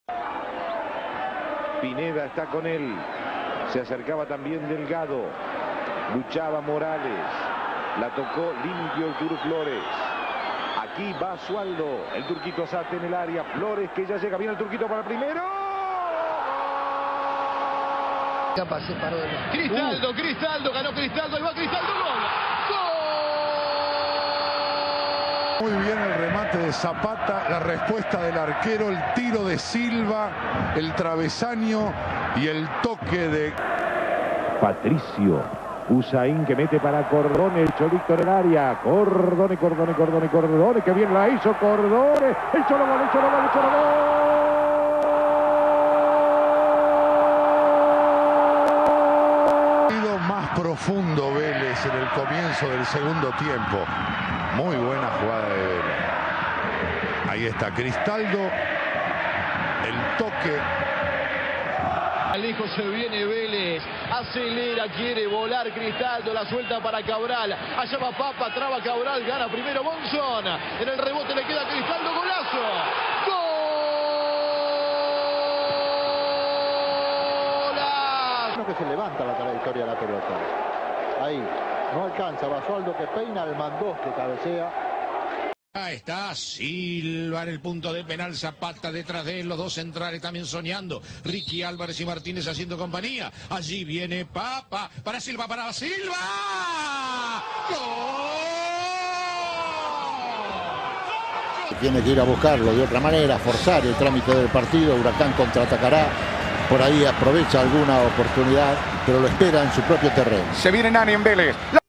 Pineda está con él. Se acercaba también Delgado. Luchaba Morales. La tocó limpio el Turu Flores. Aquí va Basualdo. El turquito Azate en el área. Flores que ya llega bien el turquito para el primero. Capa se paró de los... Cristaldo, ganó Cristaldo, y va Cristaldo, gol. Muy bien el remate de Zapata, la respuesta del arquero, el tiro de Silva, el travesaño y el toque de Patricio. Usain que mete para Cordone, el Cholito en el área. Cordone, que bien la hizo Cordone. El Cholo gol, el Cholo gol, el Cholo gol. Más profundo Vélez en el comienzo del segundo tiempo. Muy buena jugada de Vélez. Ahí está Cristaldo. El toque. Lejos se viene Vélez, acelera, quiere volar Cristaldo, la suelta para Cabral, allá va Papa, traba Cabral, gana primero Monzón, en el rebote le queda a Cristaldo, golazo, ¡golazo! Que se levanta la trayectoria de la pelota, ahí, no alcanza, Basualdo que peina, el Mandós que cabecea. Ahí está Silva en el punto de penal, Zapata detrás de él, los dos centrales también soñando, Ricky Álvarez y Martínez haciendo compañía, allí viene Papa, para Silva, ¡gol! Tiene que ir a buscarlo de otra manera, forzar el trámite del partido, Huracán contraatacará, por ahí aprovecha alguna oportunidad, pero lo espera en su propio terreno. Se viene Nani en Vélez.